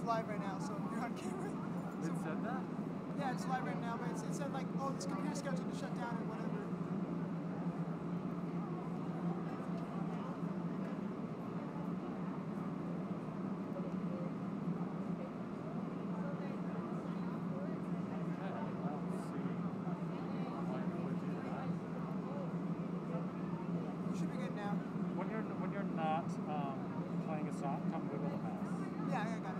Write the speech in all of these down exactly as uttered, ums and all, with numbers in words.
live right now, so you're on camera. It So, said that? yeah, it's live right now, but it's, it said like, oh, this computer scheduled to shut down and whatever. You should be good now. When you're when you're not um, playing a song, come wiggle the mouse. Yeah, I got it.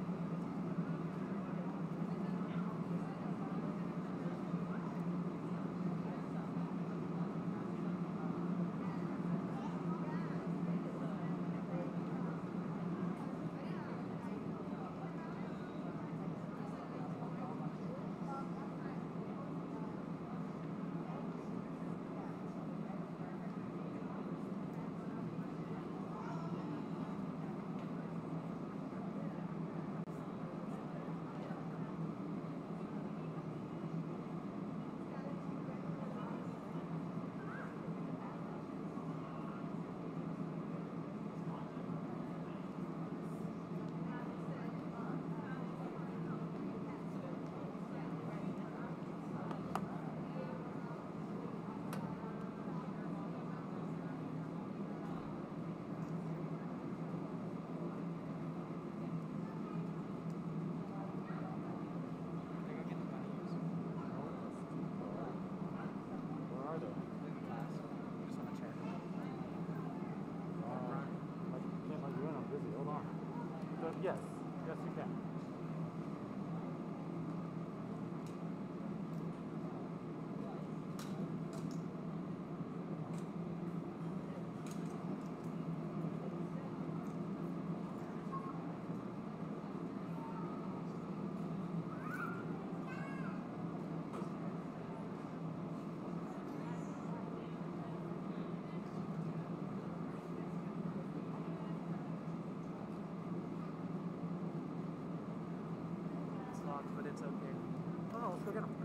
Yes, yes you can. But it's okay. Oh no, let's go get them.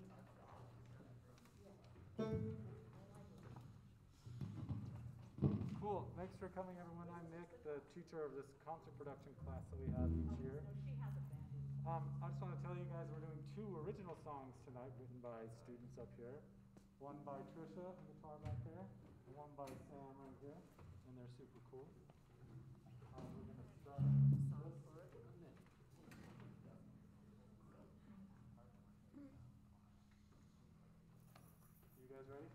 Yikes. Thanks for coming, everyone. I'm Nick, the teacher of this concert production class that we have each year. Um, I just want to tell you guys we're doing two original songs tonight written by students up here. One by Trisha, the guitar back there, and one by Sam right here, and they're super cool. Um, we're going to start this in a minute. You guys ready?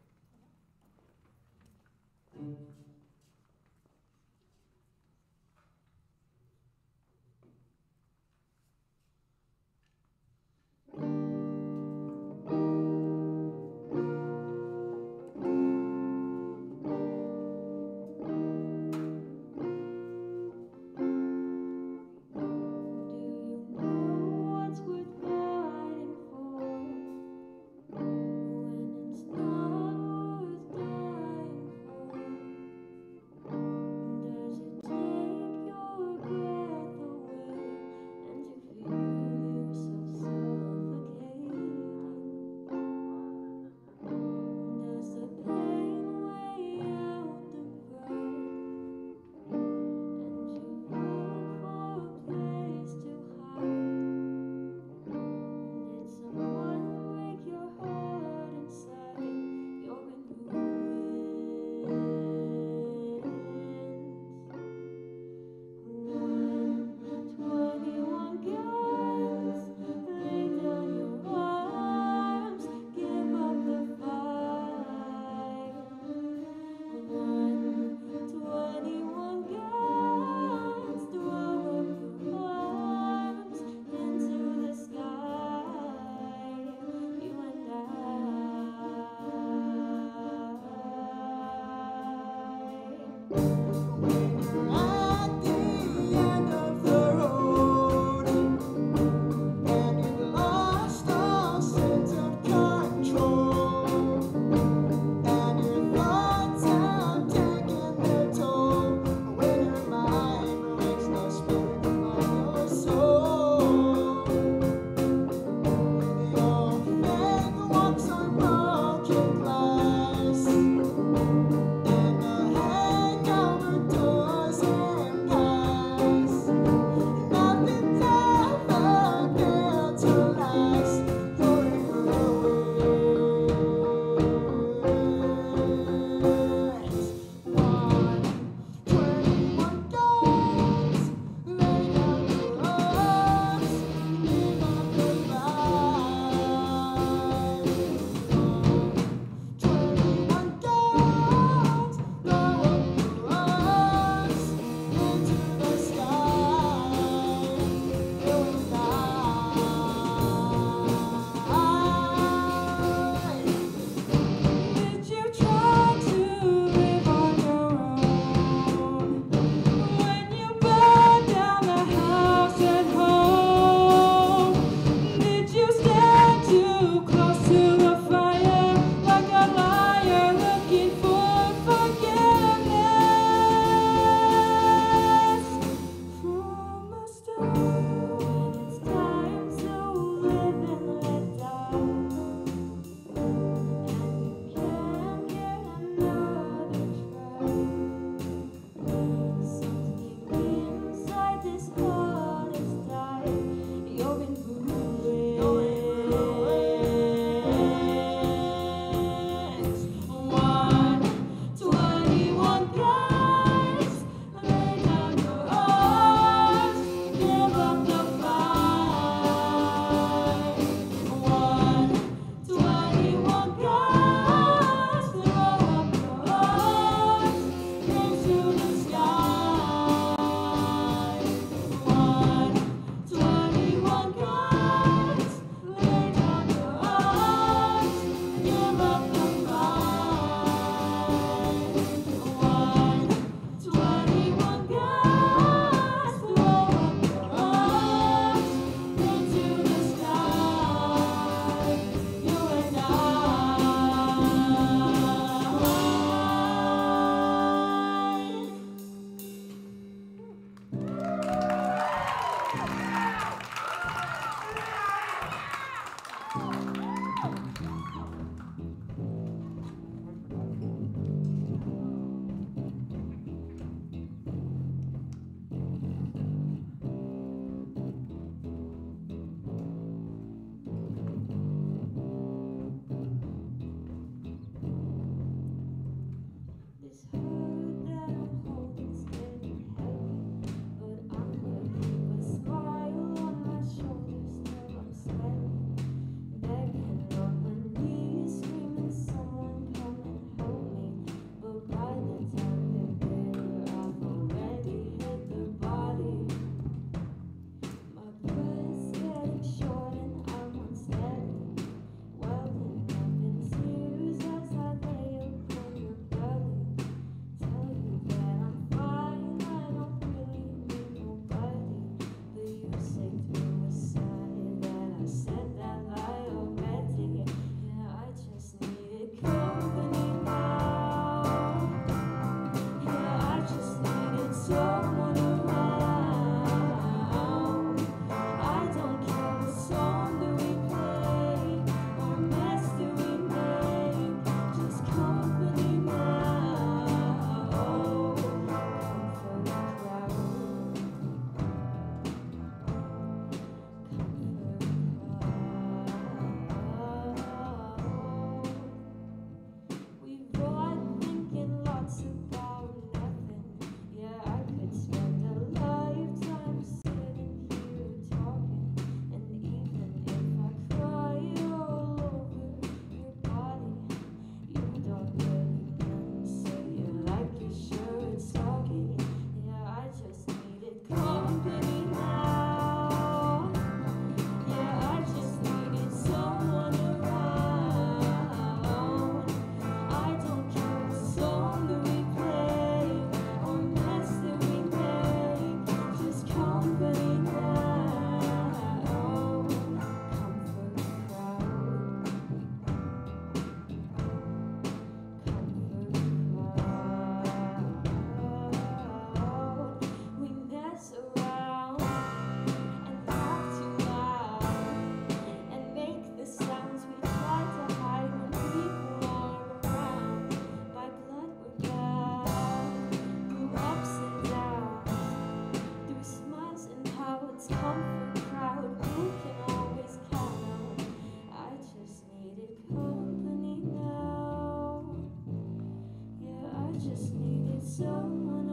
someone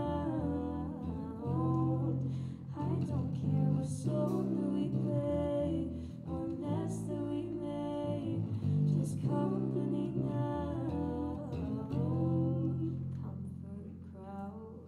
around. I don't care what song that we play or mess that we make, just company now. Comfort crowd.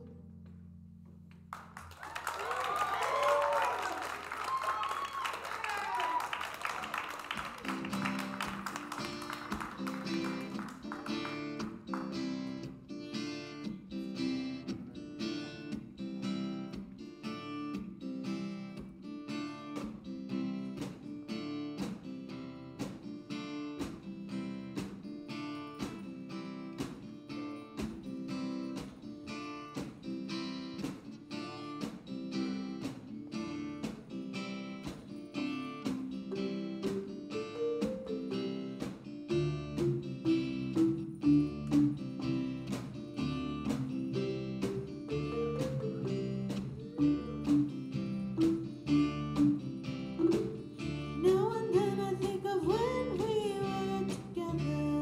Now and then I think of when we were together,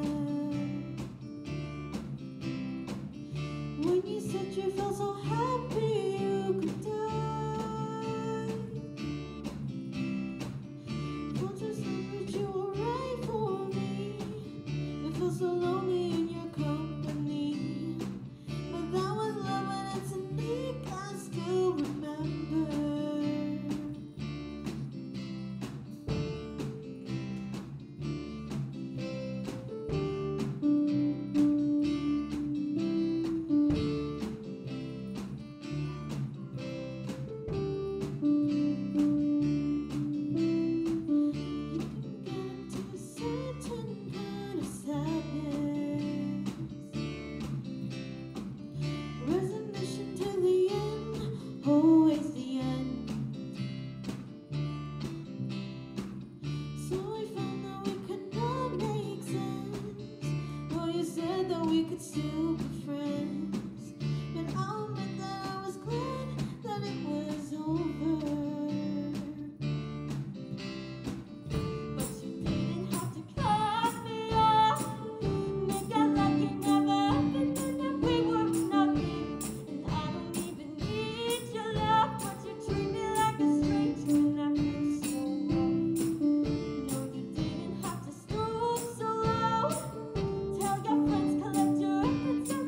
when you said you felt so happy you could die. Felt so that you were right for me. It felt so lonely in your company, but that was love and it's unique. I still remember. Resignation to the end, always the end. So we found that we could not make sense. Well, you said that we could still be friends, but I'll admit that I was glad that it was over. But you didn't have to cut me off, make it like it never happened and that we were nothing. And I don't even need your love, but you treat me like a stranger and I feel so rough. No, you didn't have to stoop so low. Tell your friends, collect your efforts and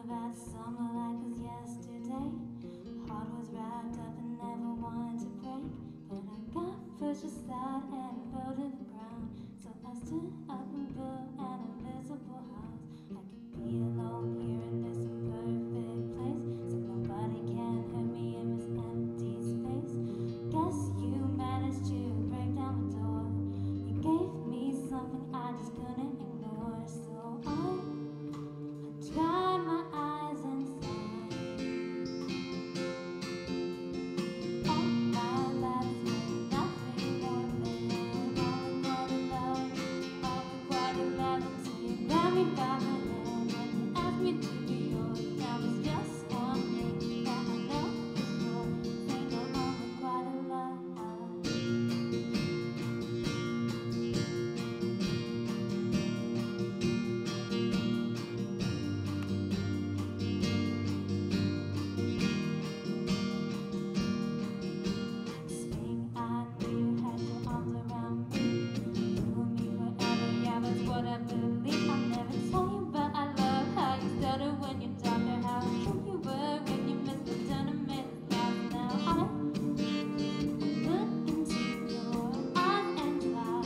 that summer like it was yesterday. Heart was wrapped up and never wanted to break, but I got pushed aside and fell to the ground. So I stood up and built an invisible house. I could be alone here in this imperfect place, so nobody can hurt me in this empty space. Guess you managed to break down the door. You gave me something I just couldn't ignore. So I, I dried my eyes inside. All my life has been nothing more than all required love, all required love. Until you grabbed me by the hand and you asked me to be yours. Now there's just one thing that I know for sure: say no unrequited love. Next thing I knew, you had your arms around me. You and me forever, yeah, that's what I believe. I'll never tell you, but I love how you stutter when you talk, or how true you were when you missed the turn and made us laugh. Now I look into your eyes and try.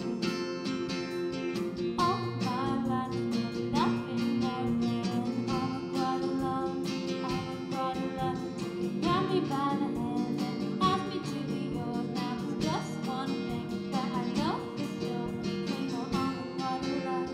All my life has been nothing more than all required love, all required love. Until you grabbed me by the hand and you asked me to be yours. Now there's just one thing that I know for sure: say no unrequited love.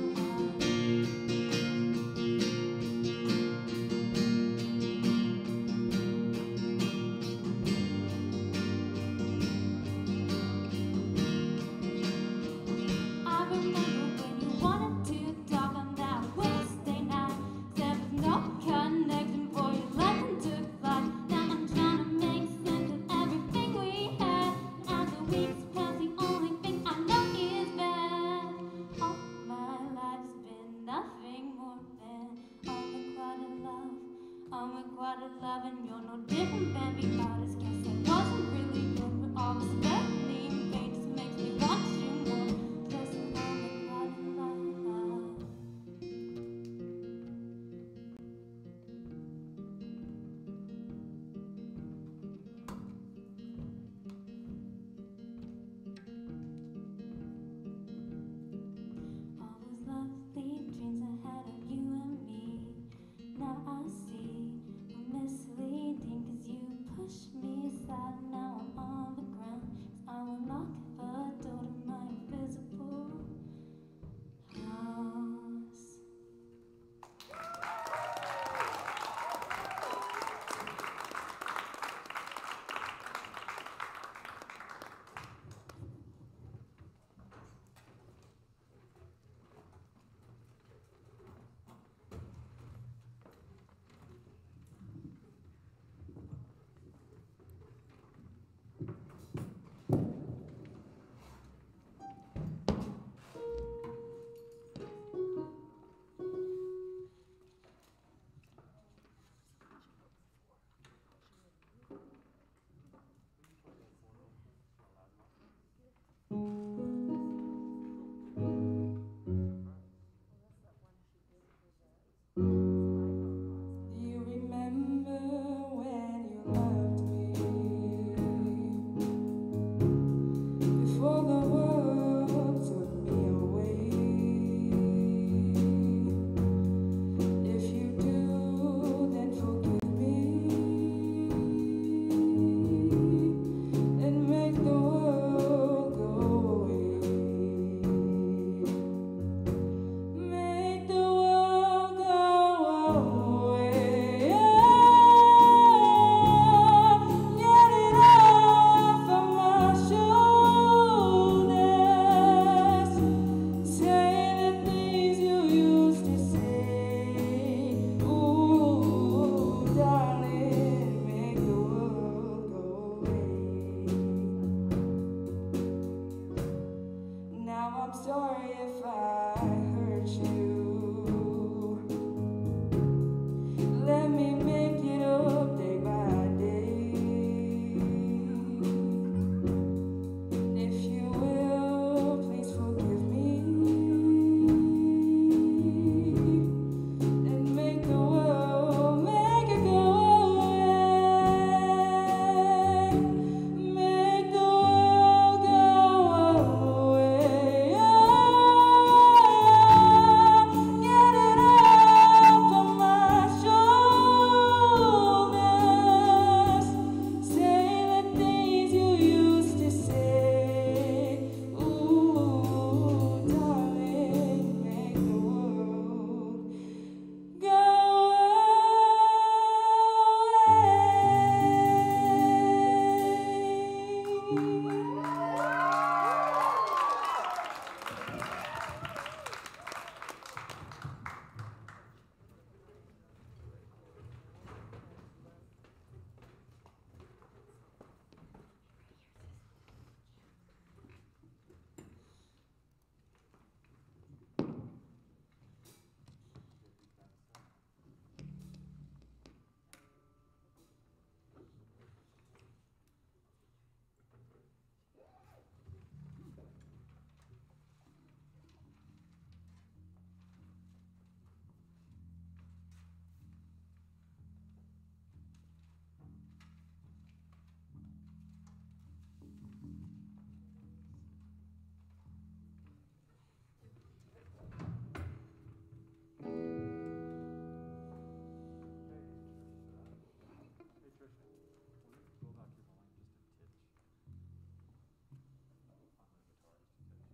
I remember when you wanted to talk on that Wednesday night. Said there's no connection for you left and took flight. Now I'm trying to make sense of everything we had. As the weeks pass, the only thing I know is bad. All my life's been nothing more than unrequited love, unrequited love. And you're no different than the others. Guess I wasn't really yours, but all this burning pain just makes me want you more. Just unrequited love. All those lovely dreams I had of you and me, now I see were misleading. 'Cause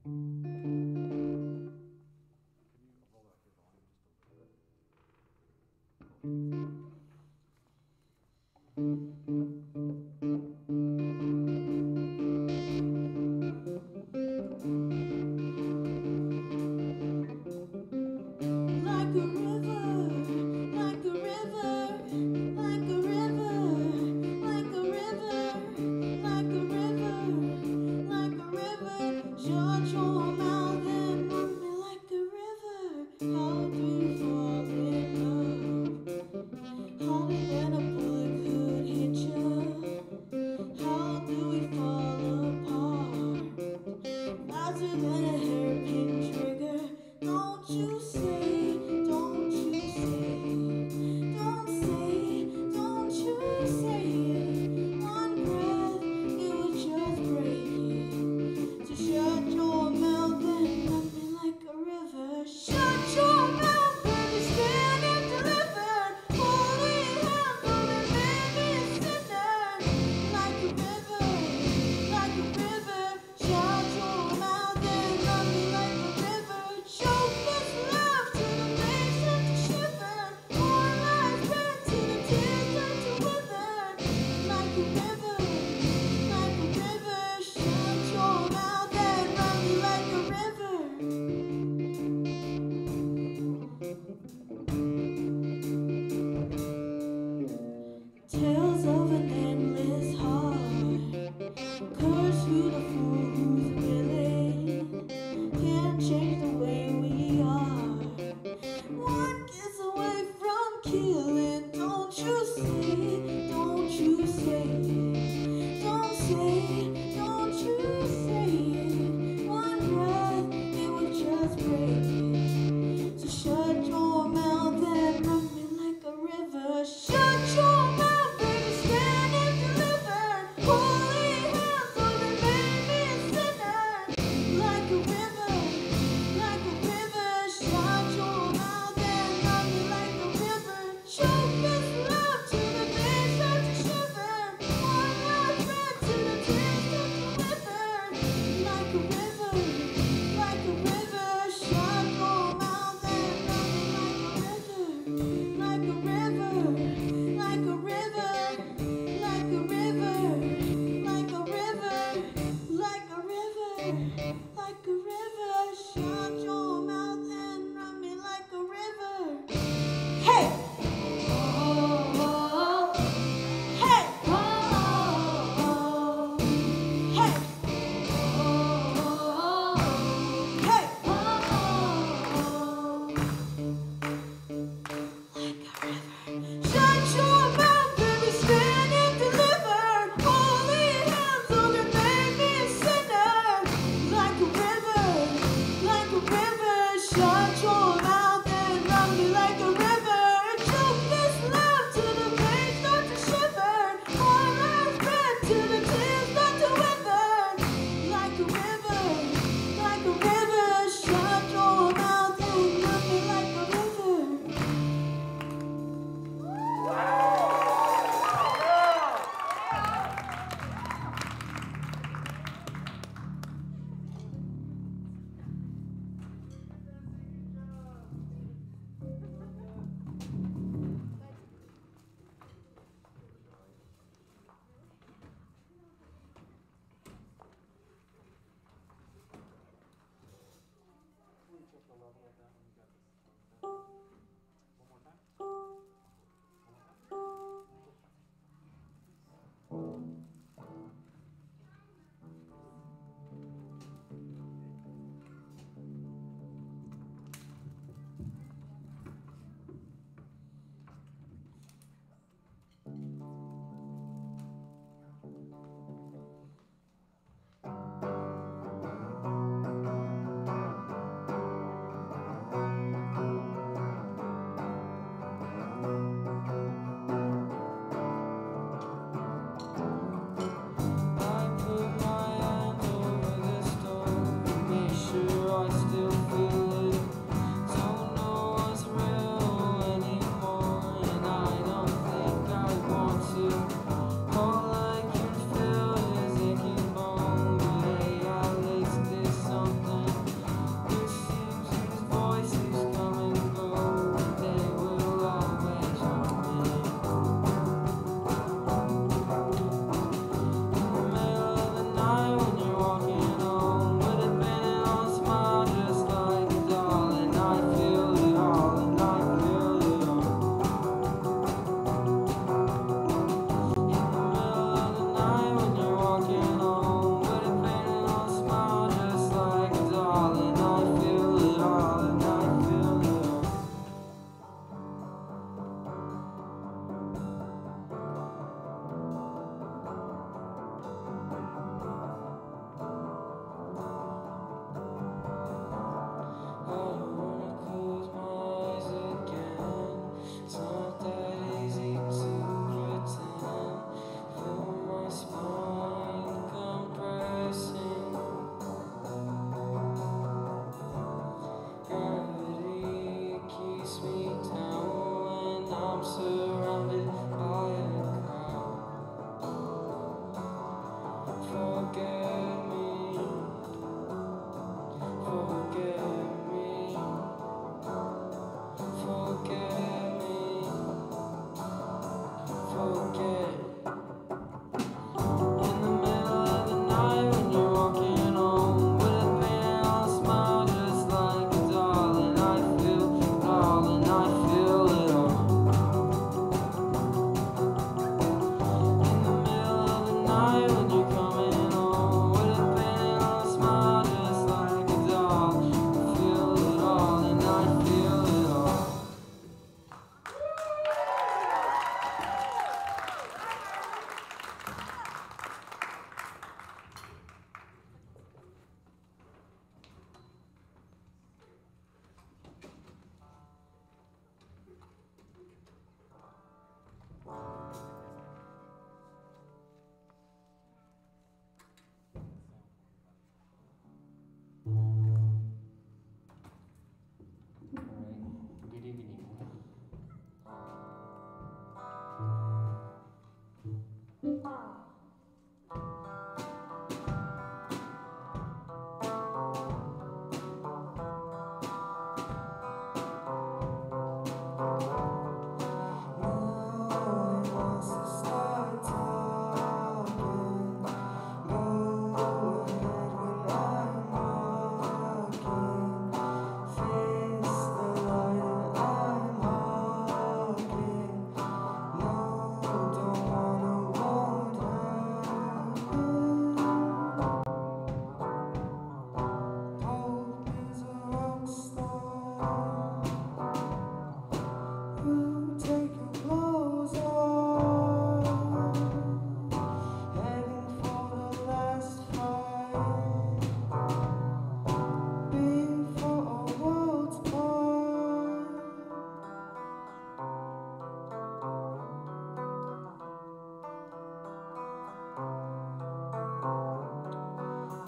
Like a river, like a river, like a river, like a river, like a river, like a river. Shut your mouth and run me like a river. How do you fall in love? Harder than a bullet could hit you. How do we fall apart? Faster than a hairpin trigger. Don't you say, don't you say, don't say, don't you say it. One breath, it was just breaking. So shut your mouth and run me like a river. Shut your mouth and stand and deliver. Holy hands on me, baby, sinner. Like a river, like a river. Shut your mouth and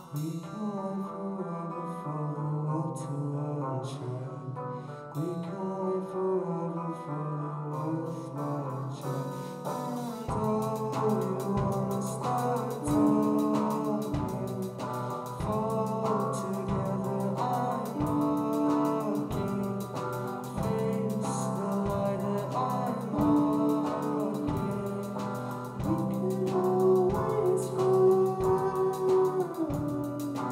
We can wait forever for the world to unshine. We can wait forever for the world's light shine. And oh, you wanna start talking? Fall together, I'm walking. Face the light that I'm walking. We can always go on.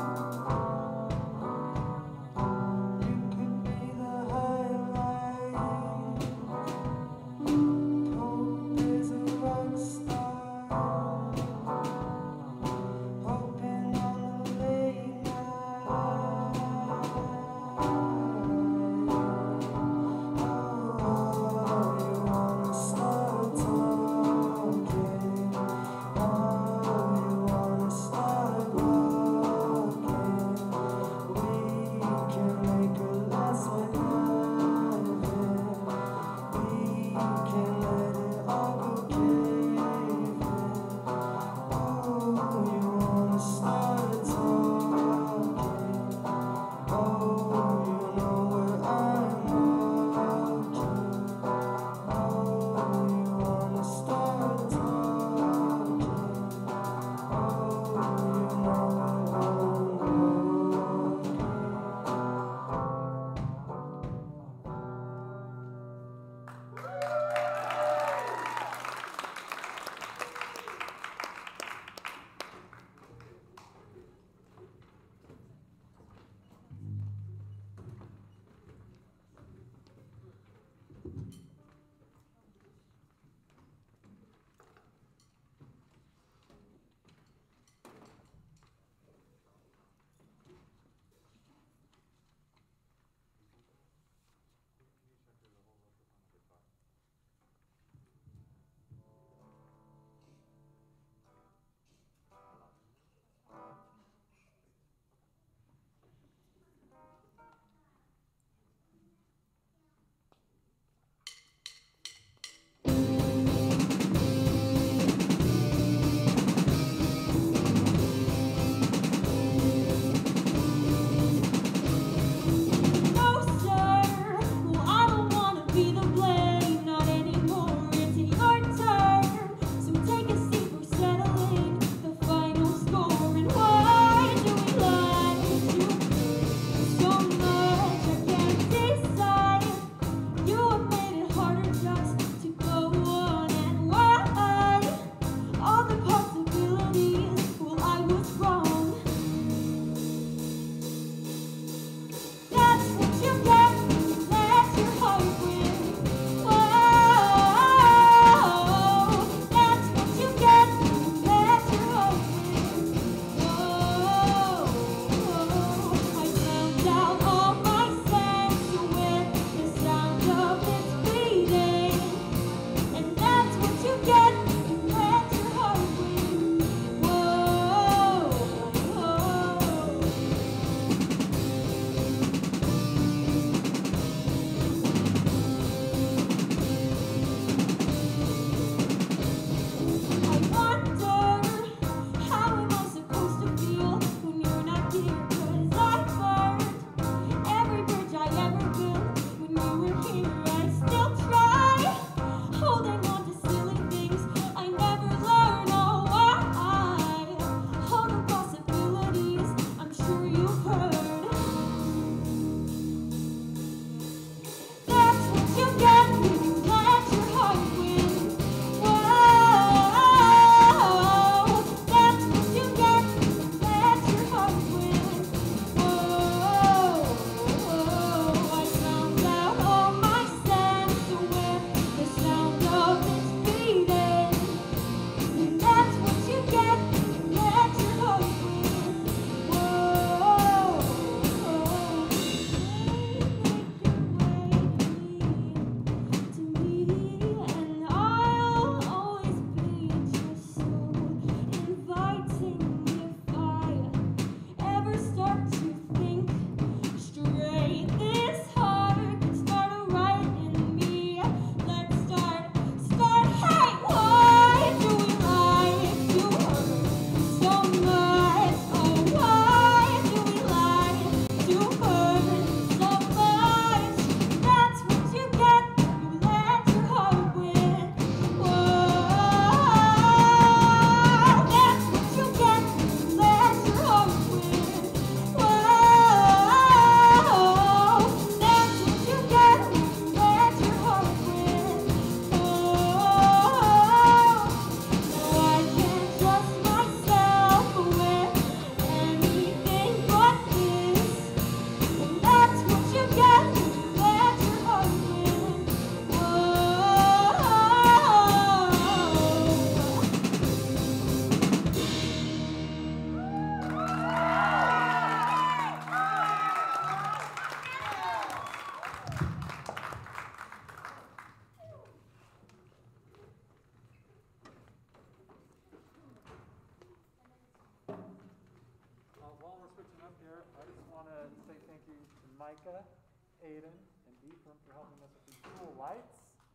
switching up here, I just want to say thank you to Micah, Aiden, and Ephraim for helping us with these cool lights.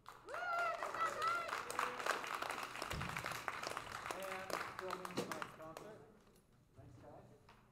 And filming tonight's concert. Thanks, guys.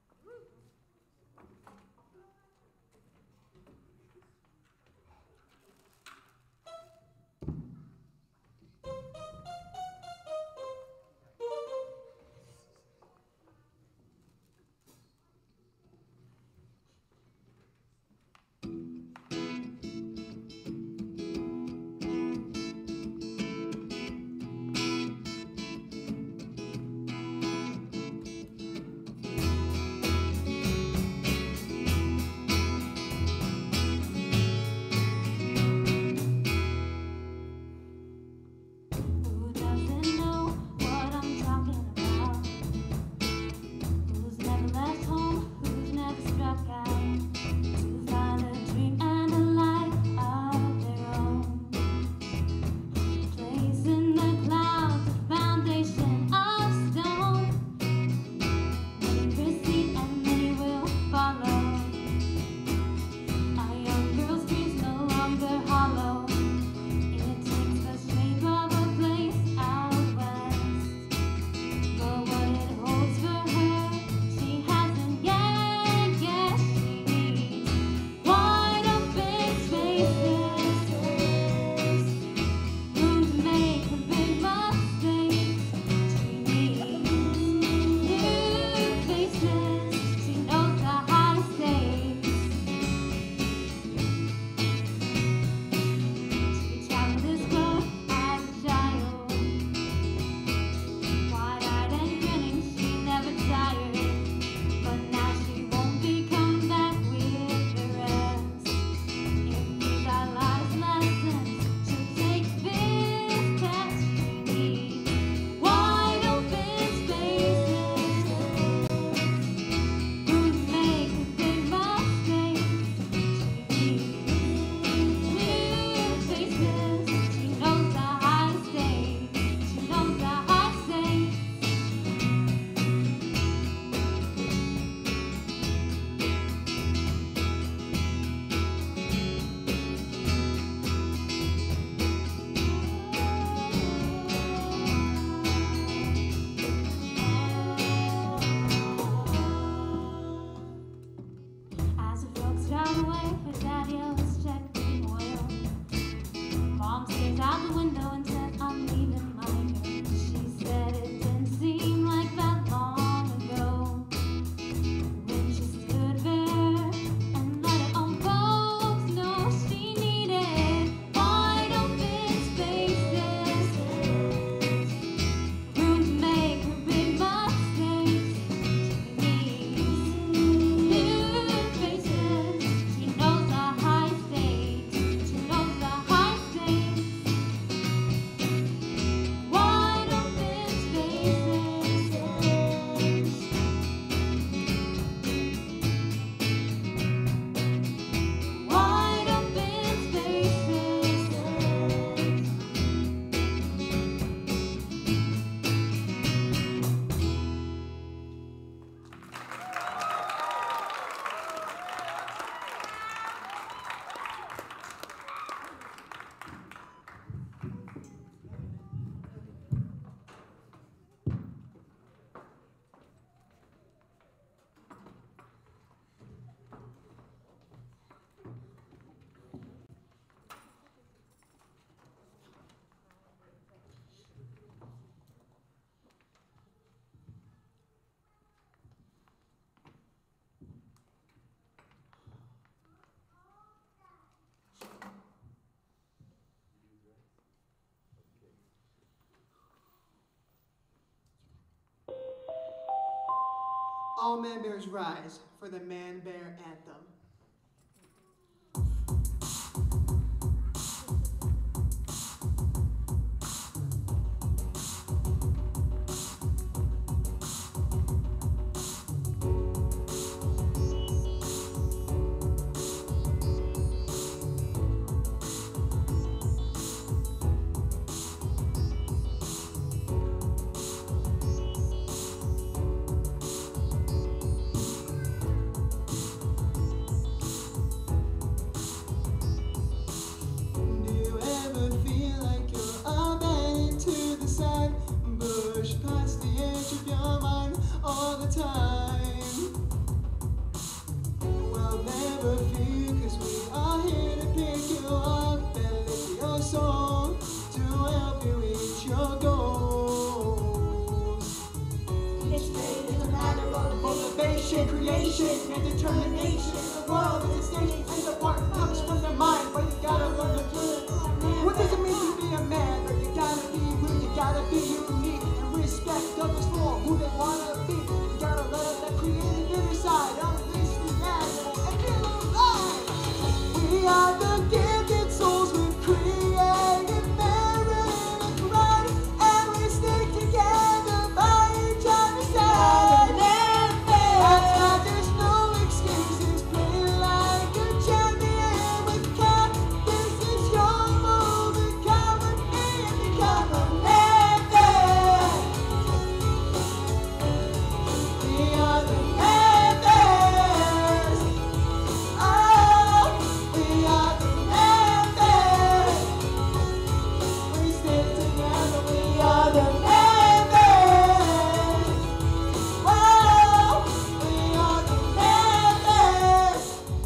Who doesn't know what I'm talking about? Who's never left home? Who's never struck out to find a dream and a life of their own? Place in the clouds, a foundation of stone. Many proceed and many will follow. Our young girl's dreams no longer hollow. It takes the shape of a place out west, but what it holds for her, she hasn't yet. Yes, she needs wide open spaces, room to make her big mistakes. She needs new faces. She knows the high stakes. She traveled this road as a child, wide-eyed and grinning, she never tired. But now she won't be coming back with the rest. If these are life's lessons, she'll take this test. She needs wide open spaces, room to make her big mistakes. She needs new faces. She knows the high stakes. She knows the high stakes. As the folks drive away, her dad yells, check the oil. Mom stares out the window and says, I'm leaving my girl. She said it didn't seem like that long ago, when she stood there and let her own folks know she needed wide open spaces, room to make her big mistakes. She needs new faces. She knows the high stakes. She knows the high stakes. Wide open spaces. Wide open spaces. All man bears rise for the man bear anthem. inspiration, creation, and determination. The world is a stage, and the part comes from the mind, but you gotta learn to do it. What does it mean to be a man? But you gotta be real, you gotta be unique, and respect others for who they wanna be. You gotta let out that creative inner side, unleash the animal, and feel alive. We are the gifted souls with creative merit and pride, and we stick together by each other's side. That's why there's no excuses. Play like a champion with God. This is your moment. Come with me and become a man. We are the members. Oh, we are the members. We stick together. We are the members. Oh, we are the members.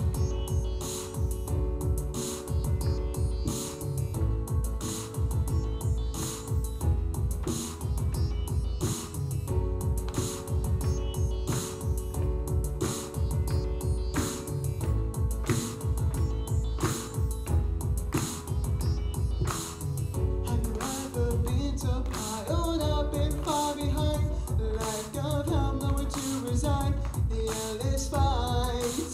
Have you ever been so piled up and far behind? Lack of help, nowhere to resign. The endless fight.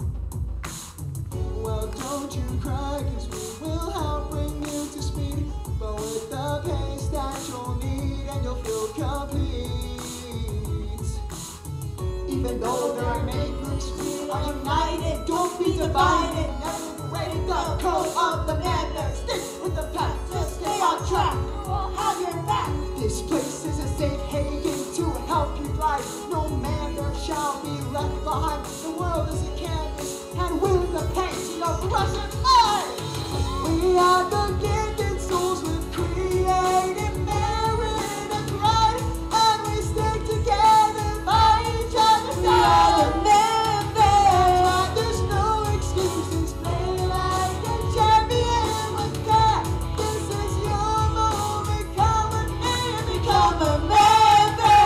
Well, don't you cry, cause we will help bring you to speed. But with the pace that you'll need, and you'll feel complete. Even though there are many groups, we are united. Don't be divided. Never break the code of the madness. Stick with the path, just stay on track. We'll have your back. This place is a safe haven to help you thrive. No man there shall be left behind. The world is a canvas, and we're the painting of Russian mind. We are the gifted souls with creative merit and pride, and we stick together by each other's side. We are the members. That's why there's no excuses. Play like a champion with God. This is your moment. Come with me and become a member.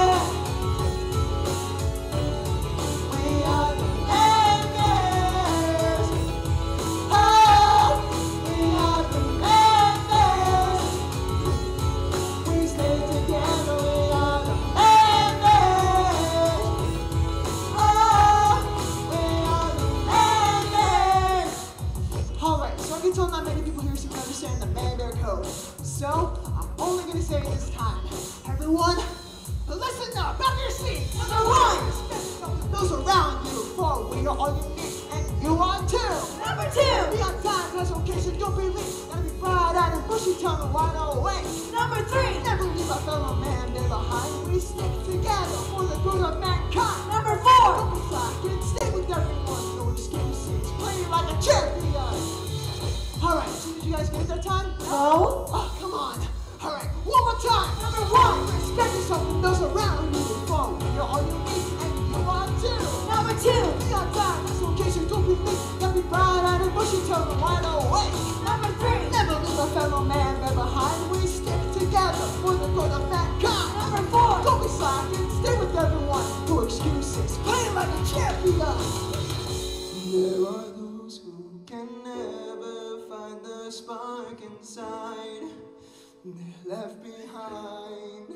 We are the members. Oh, we are the members. We stay together. We are the members. Oh, we are the members. Alright, so I can tell not many people here seem to understand the member code. So, I'm only gonna say it this time. Everyone, listen up, out of your seats. Number one, respect those around you, for we are all unique, and you are too. Number two, be on time, class location, don't be late. Gotta be bright-eyed and bushy-tongued and wide awake. Number three, never leave a fellow man there behind. We stick together for the good of mankind. Number four, don't be slacking, stay with everyone, no excuses. Play like a champion. Alright, so did you guys get it that time? No. Oh, come on. Alright, one more time. Number one, respect yourself and those around you. For you're all unique and you are too. Number two, be on time, this location, don't be late. Gotta be bright-eyed and bushy-tailed and wide awake. Number three, never leave a fellow man there behind. We stick together for the good of mankind. Number four, don't be slacking, stay with everyone. No excuses, play like a champion. There are those who can never find the spark inside. They're left behind.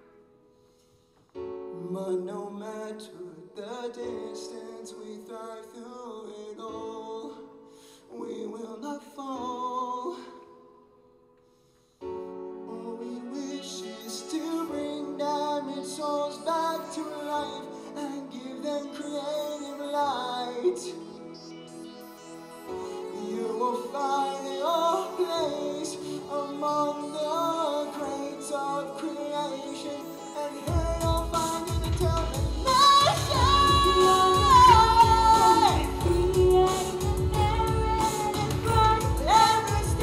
But no matter the distance, we thrive through it all. We will not fall. All we wish is to bring damaged souls back to life and give them creative light. You will find your place among the greats of creation, and here you'll find your determination. And we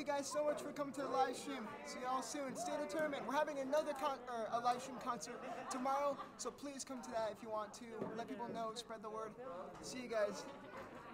guys so much for coming to the live stream. See y'all soon. Stay determined. We're having another con or a live stream concert tomorrow, so please come to that if you want to. Let people know. Spread the word. See you guys.